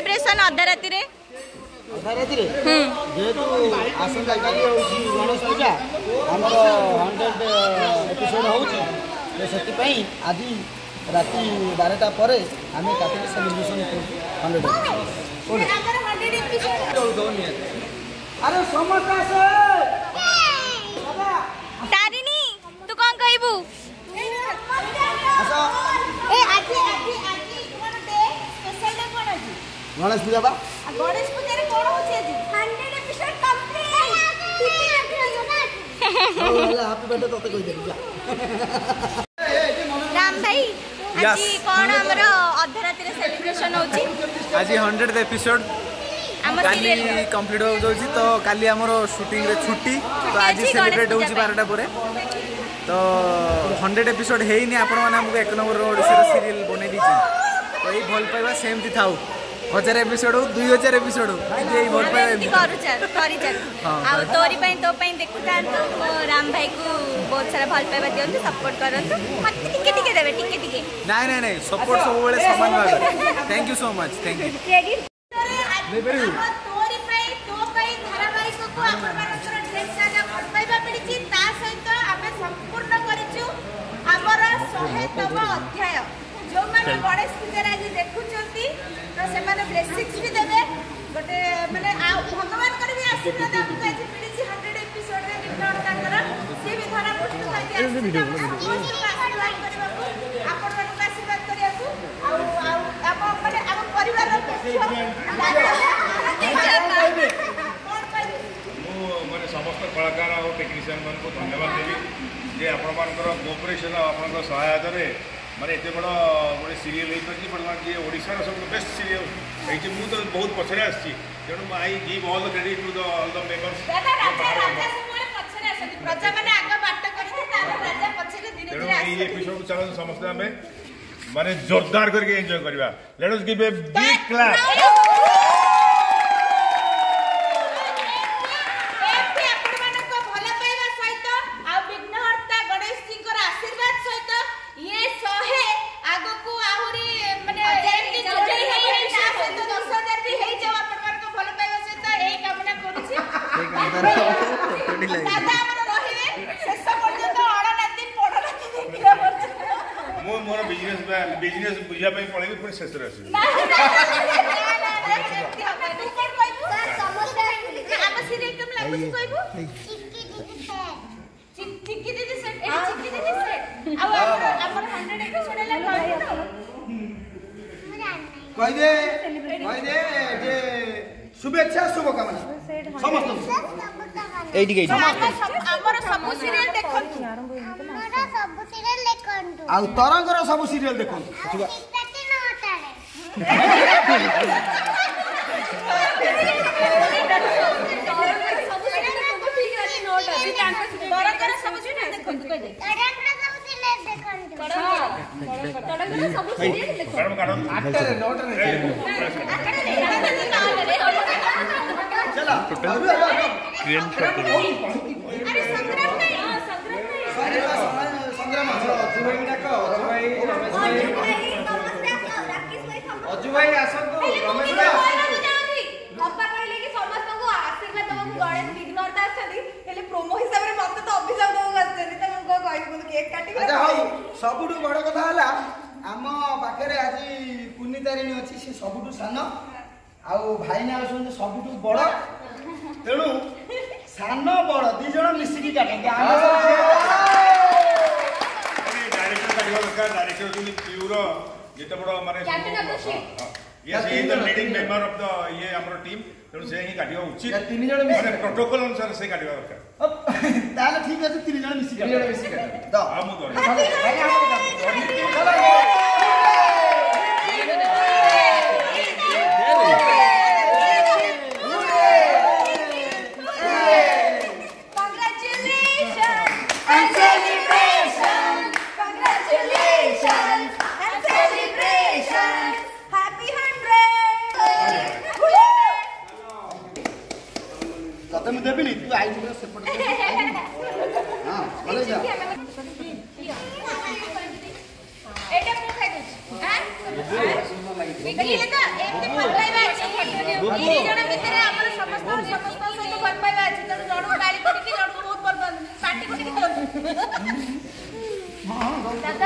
celebration अधा राति रे जेहेतु आसंता काली गणेश पूजा आमर 100 एपिसोड होची आज राति 12टा पर आम काटिक सेलिब्रेशन अरे समस्त तारिणी तू कौन कहबू गणेश पूजा बा गणेश पूजा रे कोन होची आज 100 एपिसोड कंप्लीट हैप्पी बर्थडे तोते कहि दे राम भाई आज कोन हमरो अधा राति रे सेलिब्रेशन होची आज 100th एपिसोड काली कंप्लीट हो जाउची तो काली हमरो शूटिंग रे छुट्टी तो आज सेलिब्रेट होची 12टा परे तो 100 एपिसोड हेइनी आपण माने हमको एक नंबर ओडिसा सीरियल बने दीची तो ई भल पाइबा सेम थी थाउ 1000 एपिसोड 2000 एपिसोड ये भल पाइबा करी चल आ तोरी पई तो पई देखुता तो राम भाई को बहुत सारा भल पाइबा दियंतु सपोर्ट करंतु मत टिके टिके देबे टिके नहीं सपोर्ट सब बेले समान भाग thank you so much thank you तोरी पई तो पई धारावाहिक को आपण मानकर ढेर सारा भल पाइबा मिलिछि ता सहित आमे संपूर्ण करिछु हमर 100तम अध्याय जो माने गणेश पूजा आज देखुचंती तो से माने ब्लेसिंग्स भी देबे गोटे माने भगवान कर भी आशीर्वाद हमको आज मिलिछि 100 एपिसोड रे विनर ताकर से भी धरा पुष्ट थाकी आशीर्वाद करबाकू आपण मानक आशीर्वाद करियाकू आप माने हम परिवार मैंने समस्त कलाकार और टेक्नीशियन मान को धन्यवाद देवी जे आपंकर कोऑपरेशन आपंकर सहायता रे माने एत बड़ गोटे सीरियल बर्तमान जी ओडिशार सब बेस्ट सीरियल मुझे तो बहुत पछरे आसी तेणु I give all the credit to the all the members तेणु ये एपिसोड चलो समस्त आम माने जोरदार करके एंजॉय करवा let us give a big clap मोर बिजनेस बुझा पड़े पुणी शेष शुभेच्छा शुभकामना समस्त तरंगर सब सीरियल देखो अजू भाई आसतु रमेश भाई पप्पा कहले कि समस्त को आशीर्वाद दबो गणेश विघ्नहर्ता आछथि हेले प्रोमो हिसाब रे मते तो अभिशाप दबो आछथि त को कहै को केक काटी अच्छा हाउ सबुठु बड़ कथा हला आम पाखरे आज कुन्नी तारिणी अछि से सबुठु सान आउ भाईना आछन सबुठु बड़ तेणु सान बड़ दी जण मिसिकी काटंगे डायरेक्टर प्यूर जिते बड़ माने yes he is the leading member of the ये हमर टीम तेणु से ही काटिया उचित तीन जण मिसी प्रोटोकॉल अनुसार से काटिया दरकार ताले ठीक अछि तीन जण मिसी द हम दो तते में देबिनी तू आई जे सेपट हां बोले जा एटा मु खाइ दछ हां देखिले त एक ते पतलाइ बाची ଦି ଜଣ ଭିତରେ ଆମର ସମସ୍ତଙ୍କ ସହିତ ଭଲ ପାଇବା ଅଛି ତେଣୁ ଜଣକୁ ଗାଳି କରିକି ଜଣକୁ ବହୁତ ଭଲ ପାଆନ୍ତି ପାଟି କରିକି ଦିଅନ୍ତୁ ଦାଦା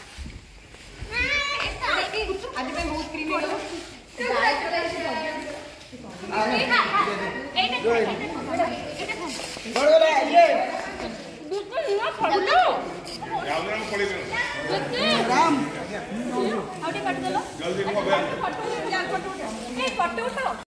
ଆଜି ପାଇଁ ବହୁତ କ୍ରିମ जल्दी